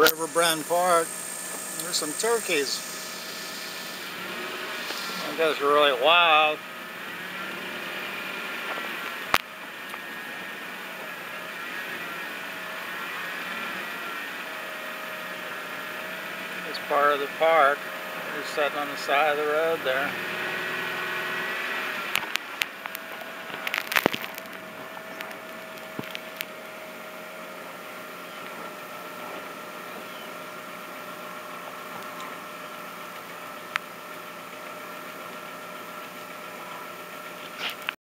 Riverbend Park. There's some turkeys. That guy's really wild. It's part of the park. They're sitting on the side of the road there.